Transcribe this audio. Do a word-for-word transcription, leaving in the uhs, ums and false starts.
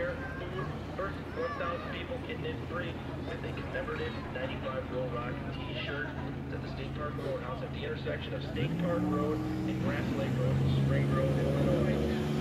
share food. First one thousand people getting in free with a commemorative ninety-five Roll Rock t-shirt. It's at the State Park Roadhouse at the intersection of State Park Road and Grass Lake Road in Spring Grove, Illinois.